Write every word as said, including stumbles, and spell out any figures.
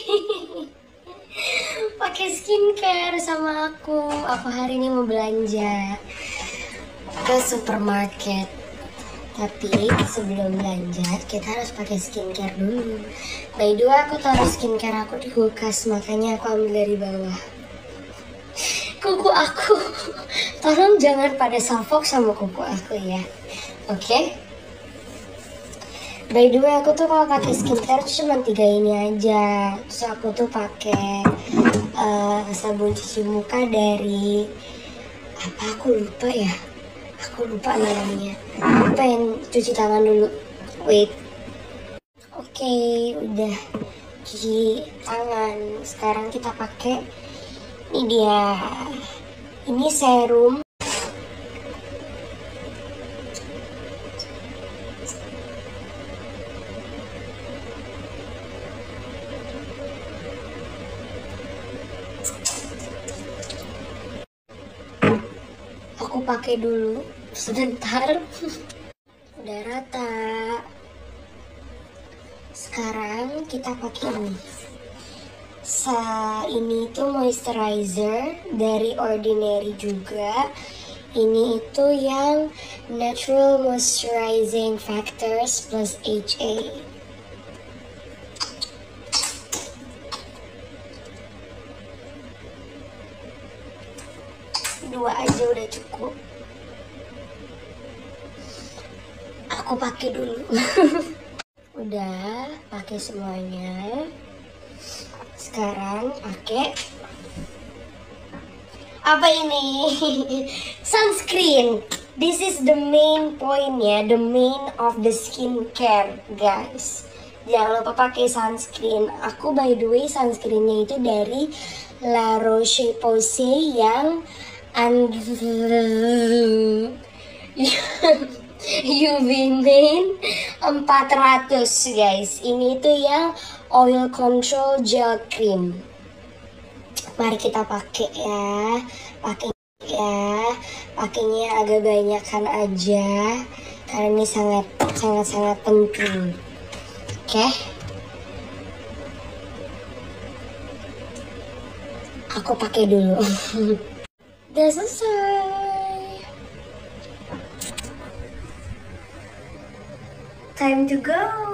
pakai skincare sama aku. Aku hari ini mau belanja ke supermarket. Tapi sebelum belanja kita harus pakai skincare dulu. By the way, aku taruh skincare aku di kulkas, makanya aku ambil dari bawah. Kuku aku, tolong jangan pada salfok sama kuku aku ya. Oke? Okay? By the way, aku tuh kalau pakai skincare cuma tiga ini aja. Terus aku tuh pakai uh, sabun cuci muka dari apa? Aku lupa ya. Aku lupa namanya. Aku pengen cuci tangan dulu. Wait. Oke, okay, udah cuci tangan. Sekarang kita pakai ini dia. Ini serum. Aku pakai dulu sebentar. Udah rata. Sekarang kita pakai ini. Sa ini itu moisturizer dari Ordinary juga. Ini itu yang Natural Moisturizing Factors plus H A. Dua aja udah cukup. Aku pakai dulu. Udah pakai semuanya. Sekarang pakai apa ini? Sunscreen. This is the main point ya, the main of the skincare, guys. Jangan lupa pakai sunscreen. Aku by the way sunscreennya itu dari La Roche-Posay yang and U V main empat ratus, guys. Ini tuh yang oil control gel cream. Mari kita pakai ya. Pakai ya. Pakainya agak banyakan aja karena ini sangat sangat sangat penting. Oke. Okay? Aku pakai dulu. Udah selesai. Time to go.